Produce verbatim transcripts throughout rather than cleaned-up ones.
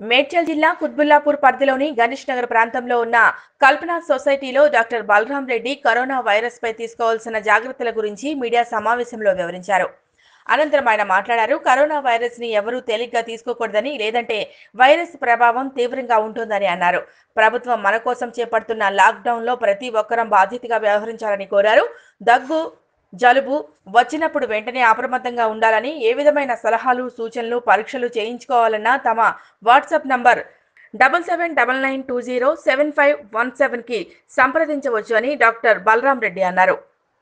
మేడ్చల్ జిల్లా కుత్బుల్లాపూర్ పరిధిలోని గణేష్ నగర్ ప్రాంతంలో ఉన్న కల్పనా సొసైటీలో doctor Balaram Reddy corona virus పై తీసుకోవాల్సిన జాగ్రత్తల గురించి మీడియా సమావేశంలో వివరించారు. అనంతరం ఆయన మాట్లాడారు. కరోనా వైరస్ ని ఎవరూ తేలిగ్గా తీసుకోకూడదని, లేదంటే వైరస్ ప్రభావం తీవ్రంగా ఉంటుందని అన్నారు. ప్రభుత్వం మన కోసం చేపడుతున్న లాక్ డౌన్ లో ప్రతి ఒక్కరం బాధ్యతగా వ్యవహరించాలని కోరారు. దగ్గు జలుబు వచ్చినప్పుడు వెంటనే అప్రమత్తంగా ఉండాలని, ఏ విధమైన సలహాలు సూచనలు పరీక్షలు చేయించుకోవాలన్నా తమ WhatsApp number double seven double nine two zero seven five one seven కి సంప్రదించవచ్చు అని డాక్టర్ బలరాం రెడ్డి అన్నారు.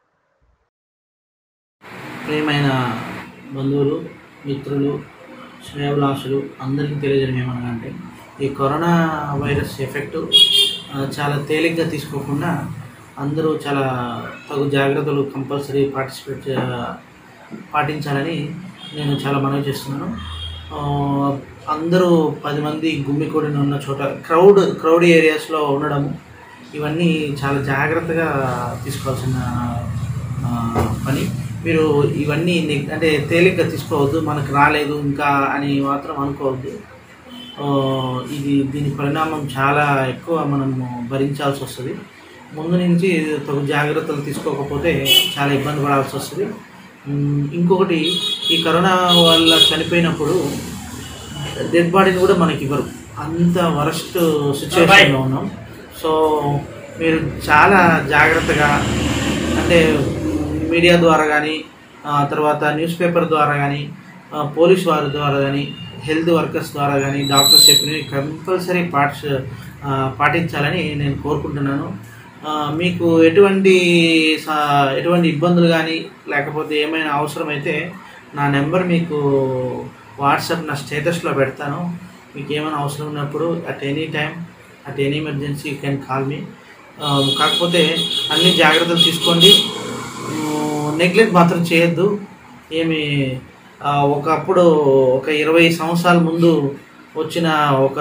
ప్రియమైన బంధువులు, మిత్రులు, శ్రేయోభిలాషులు అందరికీ తెలియజేయడం ఏమనగానంటే, ఈ కరోనా వైరస్ ఎఫెక్టు చాలా తేలిగ్గా తీసుకోకుండా అందరూ చాలా తగు జాగ్రత్తలు కంపల్సరీ పార్టిసిపేట్ పాటించాలని నేను చాలా మనవి చేస్తున్నాను. అందరూ పది మంది గుమ్మికూడిన ఉన్న చోట క్రౌడ్ క్రౌడ్ ఏరియాస్లో ఉండడము ఇవన్నీ చాలా జాగ్రత్తగా తీసుకోవాల్సిన పని. మీరు ఇవన్నీ అంటే తేలిగ్గా తీసుకోవద్దు, మనకు రాలేదు ఇంకా అని మాత్రం అనుకోవద్దు. ఇది దీని పరిణామం చాలా ఎక్కువ మనము భరించాల్సి వస్తుంది. ముందు నుంచి తగు జాగ్రత్తలు తీసుకోకపోతే చాలా ఇబ్బంది పడాల్సి వస్తుంది. ఇంకొకటి, ఈ కరోనా వల్ల చనిపోయినప్పుడు డెడ్ బాడీని కూడా మనకి ఇవ్వరు, అంత వరస్ట్ సిచ్యువేషన్లో ఉన్నాం. సో మీరు చాలా జాగ్రత్తగా, అంటే మీడియా ద్వారా కానీ, తర్వాత న్యూస్ పేపర్ ద్వారా కానీ, పోలీస్ వారి ద్వారా కానీ, హెల్త్ వర్కర్స్ ద్వారా కానీ, డాక్టర్స్ చెప్పినవి కంపల్సరీ పాటి పాటించాలని నేను కోరుకుంటున్నాను. మీకు ఎటువంటి ఎటువంటి ఇబ్బందులు కానీ లేకపోతే ఏమైనా అవసరమైతే నా నెంబర్ మీకు వాట్సాప్ నా స్టేటస్లో పెడతాను. మీకు ఏమైనా అవసరం ఉన్నప్పుడు at any time, at any emergency you can call me. కాకపోతే అన్ని జాగ్రత్తలు తీసుకోండి, నెగ్లెక్ట్ మాత్రం చేయొద్దు. ఏమి ఒకప్పుడు ఒక ఇరవై సంవత్సరాల ముందు వచ్చిన ఒక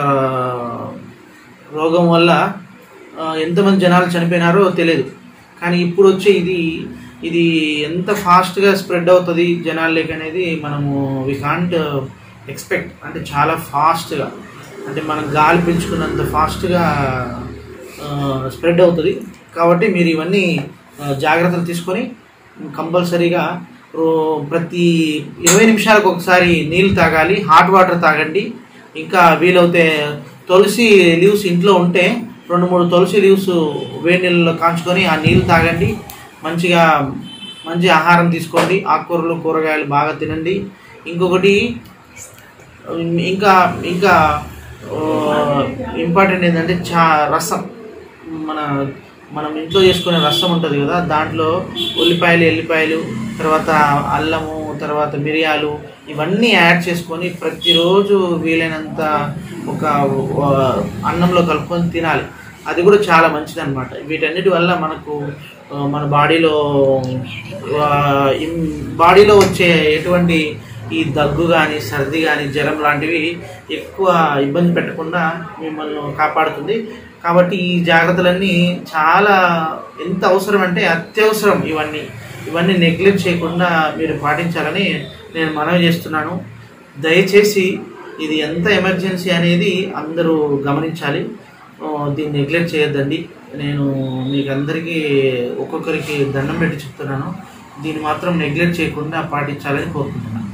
రోగం వల్ల ఎంతమంది జనాలు చనిపోయినారో తెలియదు, కానీ ఇప్పుడు వచ్చే ఇది ఇది ఎంత ఫాస్ట్గా స్ప్రెడ్ అవుతుంది జనాల్లోకి అనేది మనము వి కాంట్ ఎక్స్పెక్ట్. అంటే చాలా ఫాస్ట్గా, అంటే మనం గాలి పీల్చుకున్నంత ఫాస్ట్గా స్ప్రెడ్ అవుతుంది. కాబట్టి మీరు ఇవన్నీ జాగ్రత్తలు తీసుకొని కంపల్సరీగా ప్రతి ఇరవై నిమిషాలకు ఒకసారి నీళ్ళు తాగాలి, హాట్ వాటర్ తాగండి. ఇంకా వీలైతే తులసి లీవ్స్ ఇంట్లో ఉంటే రెండు మూడు తులసి లీవ్స్ వేడి నీళ్ళలో కాంచుకొని ఆ నీళ్ళు తాగండి. మంచిగా మంచి ఆహారం తీసుకోండి, ఆకుకూరలు కూరగాయలు బాగా తినండి. ఇంకొకటి ఇంకా ఇంకా ఇంపార్టెంట్ ఏంటంటే చా రసం మన మనం ఇంట్లో చేసుకునే రసం ఉంటుంది కదా, దాంట్లో ఉల్లిపాయలు, ఎల్లిపాయలు, తర్వాత అల్లము, తర్వాత మిరియాలు ఇవన్నీ యాడ్ చేసుకొని ప్రతిరోజు వీలైనంత ఒక అన్నంలో కలుపుకొని తినాలి. అది కూడా చాలా మంచిది అనమాట. వీటన్నిటి వల్ల మనకు మన బాడీలో బాడీలో వచ్చే ఎటువంటి ఈ దగ్గు కానీ, సర్ది కానీ, జ్వరం లాంటివి ఎక్కువ ఇబ్బంది పెట్టకుండా మిమ్మల్ని కాపాడుతుంది. కాబట్టి ఈ జాగ్రత్తలన్నీ చాలా ఎంత అవసరం అంటే అత్యవసరం. ఇవన్నీ ఇవన్నీ నెగ్లెక్ట్ చేయకుండా మీరు పాటించాలని నేను మనవి చేస్తున్నాను. దయచేసి ఇది ఎంత ఎమర్జెన్సీ అనేది అందరూ గమనించాలి, దీన్ని నెగ్లెక్ట్ చేయొద్దండి. నేను మీకు అందరికీ ఒక్కొక్కరికి దండం పెట్టి చెప్తున్నాను, దీన్ని మాత్రం నెగ్లెక్ట్ చేయకుండా పాటించాలని కోరుకుంటున్నాను.